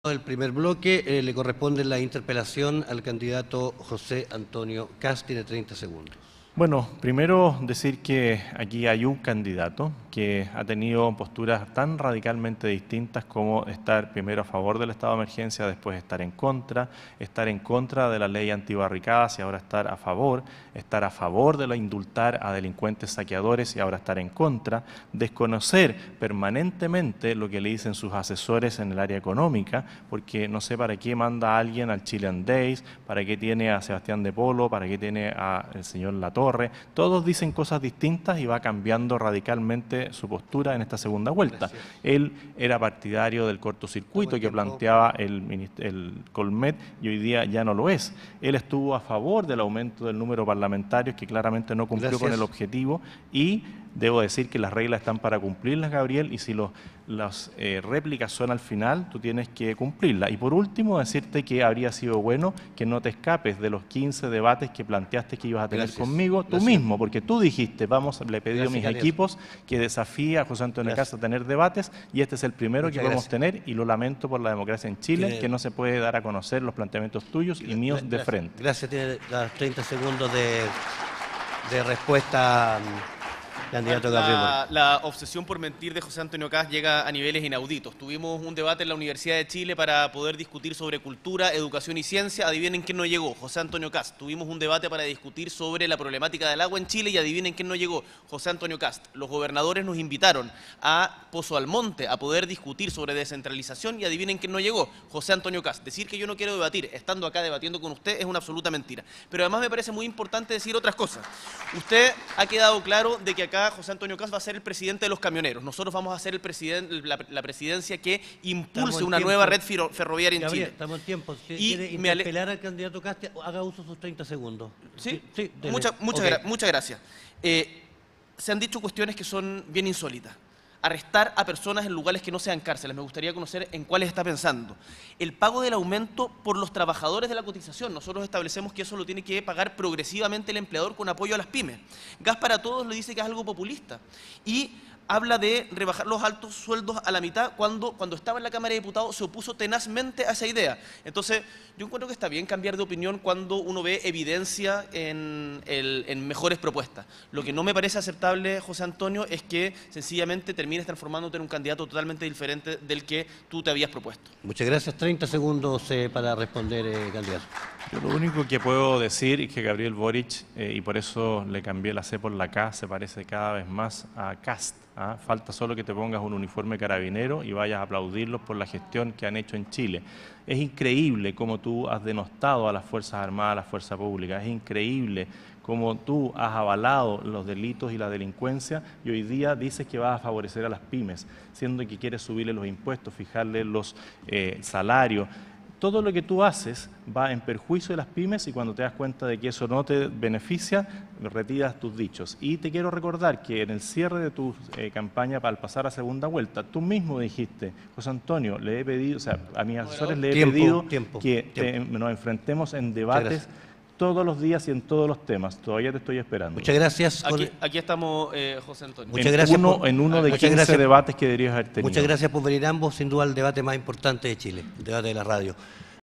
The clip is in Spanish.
El primer bloque le corresponde la interpelación al candidato José Antonio Kast. Tiene 30 segundos. Bueno, primero decir que aquí hay un candidato que ha tenido posturas tan radicalmente distintas como estar primero a favor del estado de emergencia, después estar en contra de la ley antibarricadas y ahora estar a favor de la indultar a delincuentes saqueadores y ahora estar en contra, desconocer permanentemente lo que le dicen sus asesores en el área económica, porque no sé para qué manda a alguien al Chilean Days, para qué tiene a Sebastián de Polo, para qué tiene al señor Latorre. Todos dicen cosas distintas y va cambiando radicalmente su postura en esta segunda vuelta. Gracias. Él era partidario del cortocircuito que planteaba el Colmet y hoy día ya no lo es. Él estuvo a favor del aumento del número de parlamentarios que claramente no cumplió con el objetivo y debo decir que las reglas están para cumplirlas, Gabriel, y si las réplicas son al final, tú tienes que cumplirlas. Y por último, decirte que habría sido bueno que no te escapes de los 15 debates que planteaste que ibas a tener conmigo tú mismo, porque tú dijiste, le he pedido a mis equipos que desafíe a José Antonio Kast a tener debates, y este es el primero que podemos tener, y lo lamento por la democracia en Chile, que no se puede dar a conocer los planteamientos tuyos y míos de frente. Gracias, tiene los 30 segundos de respuesta. La obsesión por mentir de José Antonio Kast llega a niveles inauditos. Tuvimos un debate en la Universidad de Chile para poder discutir sobre cultura, educación y ciencia. Adivinen quién no llegó, José Antonio Kast. Tuvimos un debate para discutir sobre la problemática del agua en Chile y adivinen quién no llegó, José Antonio Kast. Los gobernadores nos invitaron a Pozo Almonte a poder discutir sobre descentralización y adivinen quién no llegó, José Antonio Kast. Decir que yo no quiero debatir estando acá debatiendo con usted es una absoluta mentira. Pero además me parece muy importante decir otras cosas. Usted ha quedado claro de que acá José Antonio Kast va a ser el presidente de los camioneros. Nosotros vamos a ser la presidencia que impulse una nueva red ferroviaria en Chile. Estamos en tiempo. Si quiere interpelar al candidato Kast, haga uso de sus 30 segundos. Sí, muchas gracias. Se han dicho cuestiones que son bien insólitas. Arrestar a personas en lugares que no sean cárceles. Me gustaría conocer en cuáles está pensando. El pago del aumento por los trabajadores de la cotización. Nosotros establecemos que eso lo tiene que pagar progresivamente el empleador con apoyo a las pymes. Gas para Todos le dice que es algo populista. Y habla de rebajar los altos sueldos a la mitad cuando estaba en la Cámara de Diputados se opuso tenazmente a esa idea. Entonces, yo encuentro que está bien cambiar de opinión cuando uno ve evidencia en mejores propuestas. Lo que no me parece aceptable, José Antonio, es que sencillamente termines transformándote en un candidato totalmente diferente del que tú te habías propuesto. Muchas gracias. 30 segundos para responder, candidato. Yo lo único que puedo decir es que Gabriel Boric, y por eso le cambié la C por la K, se parece cada vez más a Kast. Falta solo que te pongas un uniforme carabinero y vayas a aplaudirlos por la gestión que han hecho en Chile. Es increíble cómo tú has denostado a las Fuerzas Armadas, a la fuerza pública. Es increíble cómo tú has avalado los delitos y la delincuencia y hoy día dices que vas a favorecer a las pymes, siendo que quieres subirle los impuestos, fijarle los salarios. Todo lo que tú haces va en perjuicio de las pymes y cuando te das cuenta de que eso no te beneficia, retiras tus dichos. Y te quiero recordar que en el cierre de tu campaña para pasar a segunda vuelta, tú mismo dijiste, José Antonio, le he pedido, a mis asesores le he pedido que nos enfrentemos en debates todos los días y en todos los temas. Todavía te estoy esperando. Muchas gracias. Aquí estamos, José Antonio. Muchas gracias en uno de 15 debates que deberías haber tenido. Muchas gracias por venir ambos. Sin duda el debate más importante de Chile, el debate de la radio.